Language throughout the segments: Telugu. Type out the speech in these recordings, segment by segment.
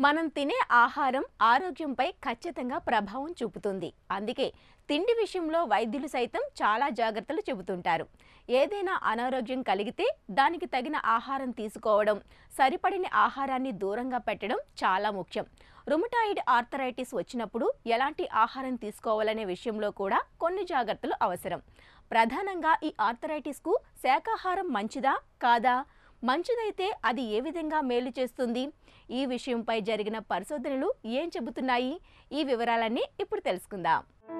మనం తినే ఆహారం ఆరోగ్యంపై ఖచ్చితంగా ప్రభావం చూపుతుంది. అందుకే తిండి విషయంలో వైద్యులు సైతం చాలా జాగ్రత్తలు చెబుతుంటారు. ఏదైనా అనారోగ్యం కలిగితే దానికి తగిన ఆహారం తీసుకోవడం, సరిపడిన ఆహారాన్ని దూరంగా పెట్టడం చాలా ముఖ్యం. రుమటాయిడ్ ఆర్థరైటిస్ వచ్చినప్పుడు ఎలాంటి ఆహారం తీసుకోవాలనే విషయంలో కూడా కొన్ని జాగ్రత్తలు అవసరం. ప్రధానంగా ఈ ఆర్థరైటిస్కు శాకాహారం మంచిదా కాదా? మంచిదైతే అది ఏ విధంగా మేలు చేస్తుంది? ఈ విషయంపై జరిగిన పరిశోధనలు ఏం చెబుతున్నాయి? ఈ వివరాలన్నీ ఇప్పుడు తెలుసుకుందాం.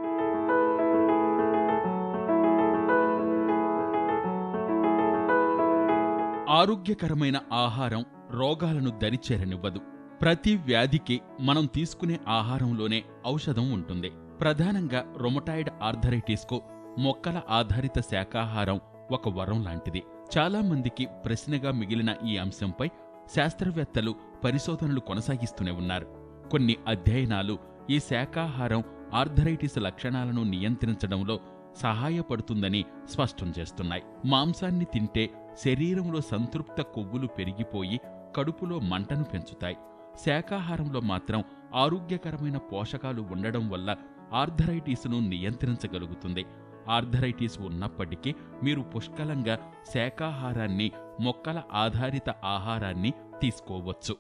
ఆరోగ్యకరమైన ఆహారం రోగాలను దరిచేరనివ్వదు. ప్రతి వ్యాధికి మనం తీసుకునే ఆహారంలోనే ఔషధం ఉంటుంది. ప్రధానంగా రొమటాయిడ్ ఆర్థరైటిస్కు మొక్కల ఆధారిత శాకాహారం ఒక వరం లాంటిది. చాలా మందికి ప్రశ్నగా మిగిలిన ఈ అంశంపై శాస్త్రవేత్తలు పరిశోధనలు కొనసాగిస్తూనే ఉన్నారు. కొన్ని అధ్యయనాలు ఈ శాకాహారం ఆర్థరైటిస్ లక్షణాలను నియంత్రించడంలో సహాయపడుతుందని స్పష్టం చేస్తున్నాయి. మాంసాన్ని తింటే శరీరంలో సంతృప్త కొవ్వులు పెరిగిపోయి కడుపులో మంటను పెంచుతాయి. శాకాహారంలో మాత్రం ఆరోగ్యకరమైన పోషకాలు ఉండడం వల్ల ఆర్థరైటిస్ను నియంత్రించగలుగుతుంది. ఆర్థరైటిస్ ఉన్నప్పటికీ మీరు పుష్కలంగా శాకాహారాన్ని, మొక్కల ఆధారిత ఆహారాన్ని తీసుకోవచ్చు.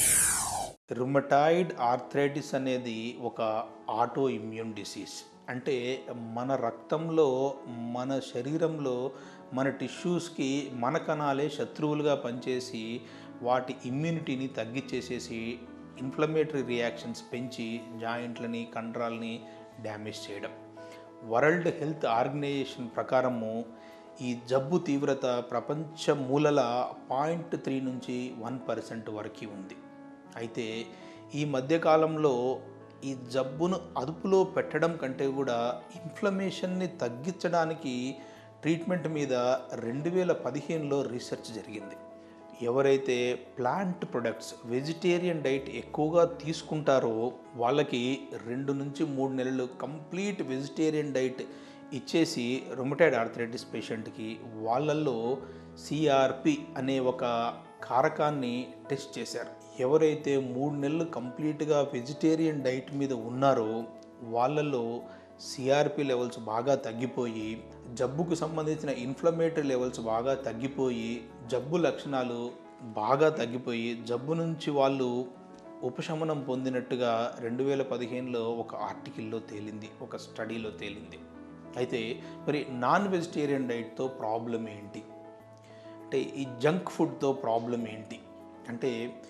రుమటాయిడ్ ఆర్థరైటిస్ అనేది ఒక ఆటో ఇమ్యూన్ డిసీజ్. అంటే మన రక్తంలో, మన శరీరంలో, మన టిష్యూస్కి మన కణాలే శత్రువులుగా పనిచేసి వాటి ఇమ్యూనిటీని తగ్గించేసేసి ఇన్ఫ్లమేటరీ రియాక్షన్స్ పెంచి జాయింట్లని, కండరాలని డ్యామేజ్ చేయడం. వరల్డ్ హెల్త్ ఆర్గనైజేషన్ ప్రకారము ఈ జబ్బు తీవ్రత ప్రపంచ మూలల 0.3 నుంచి 1% వరకు ఉంది. అయితే ఈ మధ్యకాలంలో ఈ జబ్బును అదుపులో పెట్టడం కంటే కూడా ఇన్ఫ్లమేషన్ని తగ్గించడానికి ట్రీట్మెంట్ మీద 2015లో రీసెర్చ్ జరిగింది. ఎవరైతే ప్లాంట్ ప్రొడక్ట్స్, వెజిటేరియన్ డైట్ ఎక్కువగా తీసుకుంటారో వాళ్ళకి 2 నుంచి 3 నెలలు కంప్లీట్ వెజిటేరియన్ డైట్ ఇచ్చేసి రుమటాయిడ్ ఆర్థరైటిస్ పేషెంట్కి వాళ్ళల్లో సిఆర్పి అనే ఒక కారకాన్ని టెస్ట్ చేశారు. ఎవరైతే 3 నెలలు కంప్లీట్గా వెజిటేరియన్ డైట్ మీద ఉన్నారో వాళ్ళల్లో సిఆర్పి లెవెల్స్ బాగా తగ్గిపోయి, జబ్బుకు సంబంధించిన ఇన్ఫ్లమేటరీ లెవెల్స్ బాగా తగ్గిపోయి, జబ్బు లక్షణాలు బాగా తగ్గిపోయి జబ్బు నుంచి వాళ్ళు ఉపశమనం పొందినట్టుగా 2015లో ఒక ఆర్టికల్లో తేలింది, ఒక స్టడీలో తేలింది. అయితే మరి నాన్ వెజిటేరియన్ డైట్తో ప్రాబ్లం ఏంటి అంటే, ఈ జంక్ ఫుడ్తో ప్రాబ్లం ఏంటి అంటే,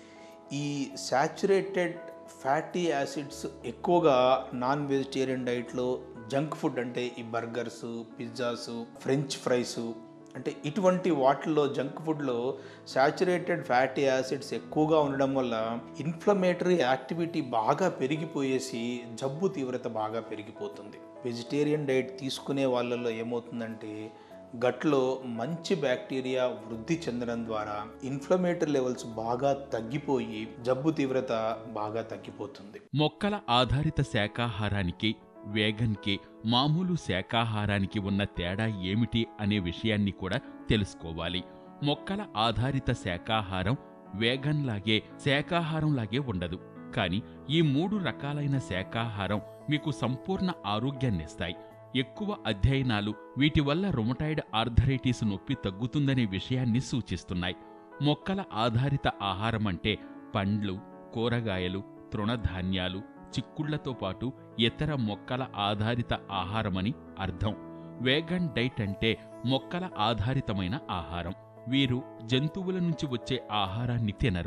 ఈ శాచురేటెడ్ ఫ్యాటీ యాసిడ్స్ ఎక్కువగా నాన్ వెజిటేరియన్ డైట్లో, జంక్ ఫుడ్ అంటే ఈ బర్గర్సు, పిజ్జాసు, ఫ్రెంచ్ ఫ్రైసు అంటే ఇటువంటి వాటిల్లో, జంక్ ఫుడ్లో శాచురేటెడ్ ఫ్యాటీ యాసిడ్స్ ఎక్కువగా ఉండడం వల్ల ఇన్ఫ్లమేటరీ యాక్టివిటీ బాగా పెరిగిపోయేసి జబ్బు తీవ్రత బాగా పెరిగిపోతుంది. వెజిటేరియన్ డైట్ తీసుకునే వాళ్ళల్లో ఏమవుతుందంటే గట్లో మంచి బ్యాక్టీరియా వృద్ధి చెందడం ద్వారా ఇన్ఫ్లమేటరీ లెవెల్స్ బాగా తగ్గిపోయి జబ్బు తీవ్రత బాగా తగ్గిపోతుంది. మొక్కల ఆధారిత శాకాహారానికి, వేగన్కి, మామూలు శాకాహారానికి ఉన్న తేడా ఏమిటి అనే విషయాన్ని కూడా తెలుసుకోవాలి. మొక్కల ఆధారిత శాకాహారం వేగన్లాగే, శాకాహారంలాగే ఉండదు. కానీ ఈ 3 రకాలైన శాకాహారం మీకు సంపూర్ణ ఆరోగ్యాన్నిస్తాయి. ఎక్కువ అధ్యయనాలు వీటి వల్ల రుమటాయిడ్ ఆర్థరైటిస్ నొప్పి తగ్గుతుందనే విషయాన్ని సూచిస్తున్నాయి. మొక్కల ఆధారిత ఆహారం అంటే పండ్లు, కూరగాయలు, తృణధాన్యాలు, చిక్కుళ్లతో పాటు ఇతర మొక్కల ఆధారిత ఆహారమని అర్థం. వేగన్ డైట్ అంటే మొక్కల ఆధారితమైన ఆహారం. వీరు జంతువుల నుంచి వచ్చే ఆహారాన్ని తినరు.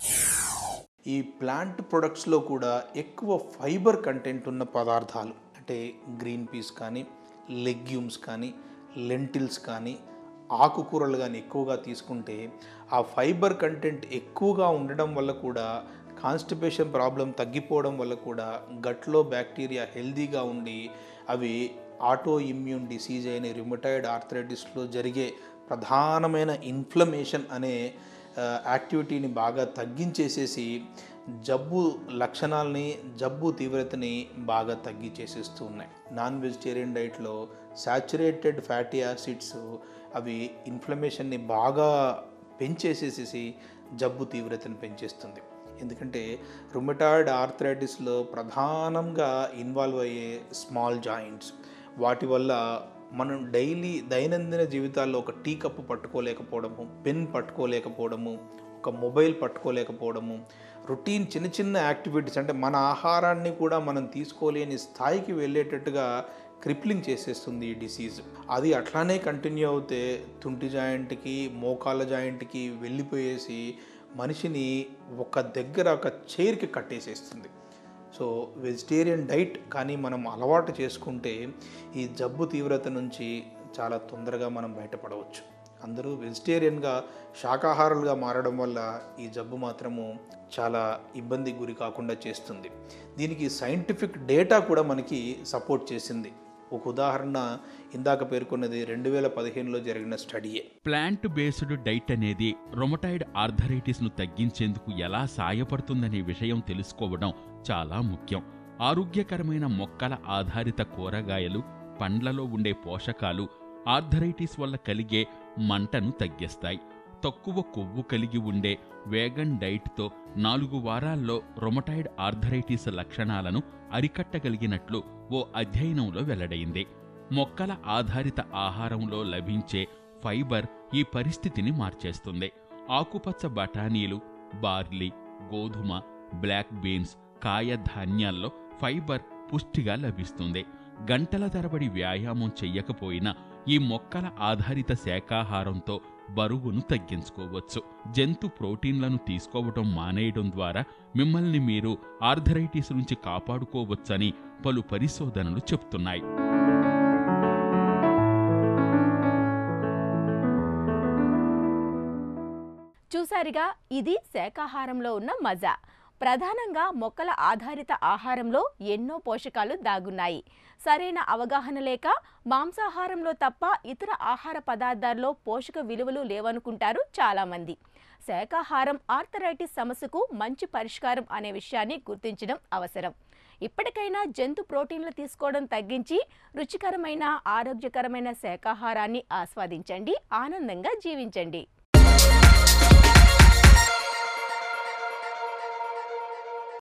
ఈ ప్లాంట్ ప్రొడక్ట్స్లో కూడా ఎక్కువ ఫైబర్ కంటెంట్ ఉన్న పదార్థాలు అంటే గ్రీన్ పీస్ కానీ, లెగ్యూమ్స్ కానీ, లెంటిల్స్ కానీ, ఆకుకూరలు కానీ ఎక్కువగా తీసుకుంటే ఆ ఫైబర్ కంటెంట్ ఎక్కువగా ఉండడం వల్ల కూడా కాన్స్టిపేషన్ ప్రాబ్లం తగ్గిపోవడం వల్ల కూడా గట్లో బ్యాక్టీరియా హెల్దీగా ఉండి అవి ఆటో ఇమ్యూన్ డిసీజ్ అయిన రుమటాయిడ్ ఆర్థరైటిస్లో జరిగే ప్రధానమైన ఇన్ఫ్లమేషన్ అనే యాక్టివిటీని బాగా తగ్గించేసేసి జబ్బు లక్షణాలని, జబ్బు తీవ్రతని బాగా తగ్గించేసేస్తూ ఉన్నాయి. నాన్ వెజిటేరియన్ డైట్లో శాచురేటెడ్ ఫ్యాటీ యాసిడ్స్ అవి ఇన్ఫ్లమేషన్ని బాగా పెంచేసేసేసి జబ్బు తీవ్రతను పెంచేస్తుంది. ఎందుకంటే రుమటాయిడ్ ఆర్థరైటిస్లో ప్రధానంగా ఇన్వాల్వ్ అయ్యే స్మాల్ జాయింట్స్, వాటి వల్ల మనం దైనందిన జీవితాల్లో ఒక టీ కప్పు పట్టుకోలేకపోవడము, పెన్ పట్టుకోలేకపోవడము, ఒక మొబైల్ పట్టుకోలేకపోవడము, రొటీన్ చిన్న చిన్న యాక్టివిటీస్ అంటే మన ఆహారాన్ని కూడా మనం తీసుకోలేని స్థాయికి వెళ్ళేటట్టుగా క్రిప్లింగ్ చేసేస్తుంది ఈ డిసీజ్. అది అట్లానే కంటిన్యూ అవుతే తుంటి జాయింట్కి, మోకాళ్ళ జాయింట్కి వెళ్ళిపోయేసి మనిషిని ఒక దగ్గర ఒక చైర్కి కట్టేసేస్తుంది. సో వెజిటేరియన్ డైట్ కానీ మనం అలవాటు చేసుకుంటే ఈ జబ్బు తీవ్రత నుంచి చాలా తొందరగా మనం బయటపడవచ్చు. అందరూ వెజిటేరియన్గా, శాకాహారులుగా మారడం వల్ల ఈ జబ్బు మాత్రము చాలా ఇబ్బందికి గురి కాకుండా చేస్తుంది. దీనికి సైంటిఫిక్ డేటా కూడా మనకి సపోర్ట్ చేసింది. ఒక ఉదాహరణ ఇందాక పేర్కొన్నది 2015లో జరిగిన స్టడీయే. ప్లాంట్ బేస్డ్ డైట్ అనేది రొమటాయిడ్ ఆర్థరైటిస్ను తగ్గించేందుకు ఎలా సాయపడుతుందనే విషయం తెలుసుకోవడం చాలా ముఖ్యం. ఆరోగ్యకరమైన మొక్కల ఆధారిత కూరగాయలు, పండ్లలో ఉండే పోషకాలు ఆర్థరైటిస్ వల్ల కలిగే మంటను తగ్గిస్తాయి. తక్కువ కొవ్వు కలిగి ఉండే వేగన్ డైట్తో 4 వారాల్లో రొమటాయిడ్ ఆర్థరైటిస్ లక్షణాలను అరికట్టగలిగినట్లు ఓ అధ్యయనంలో వెల్లడైంది. మొక్కల ఆధారిత ఆహారంలో లభించే ఫైబర్ ఈ పరిస్థితిని మార్చేస్తుంది. ఆకుపచ్చ బఠానీలు, బార్లీ, గోధుమ, బ్లాక్ బీన్స్, కాయ ధాన్యాల్లో ఫైబర్ పుష్టిగా లభిస్తుంది. గంటల తరబడి వ్యాయామం చెయ్యకపోయినా ఈ మొక్కల ఆధారిత శాకాహారంతో బరువును తగ్గించుకోవచ్చు. జంతు ప్రోటీన్లను తీసుకోవటం మానేయడం ద్వారా మిమ్మల్ని మీరు ఆర్థరైటిస్ నుంచి కాపాడుకోవచ్చని పలు పరిశోధనలు చెప్తున్నాయి. చూసారుగా, ఇది శాకాహారంలో ఉన్న మజా. ప్రధానంగా మొక్కల ఆధారిత ఆహారంలో ఎన్నో పోషకాలు దాగున్నాయి. సరైన అవగాహన లేక మాంసాహారంలో తప్ప ఇతర ఆహార పదార్థాల్లో పోషక విలువలు లేవనుకుంటారు చాలామంది. శాకాహారం ఆర్థరైటిస్ సమస్యకు మంచి పరిష్కారం అనే విషయాన్ని గుర్తించడం అవసరం. ఇప్పటికైనా జంతు ప్రోటీన్లు తీసుకోవడం తగ్గించి రుచికరమైన, ఆరోగ్యకరమైన శాకాహారాన్ని ఆస్వాదించండి, ఆనందంగా జీవించండి.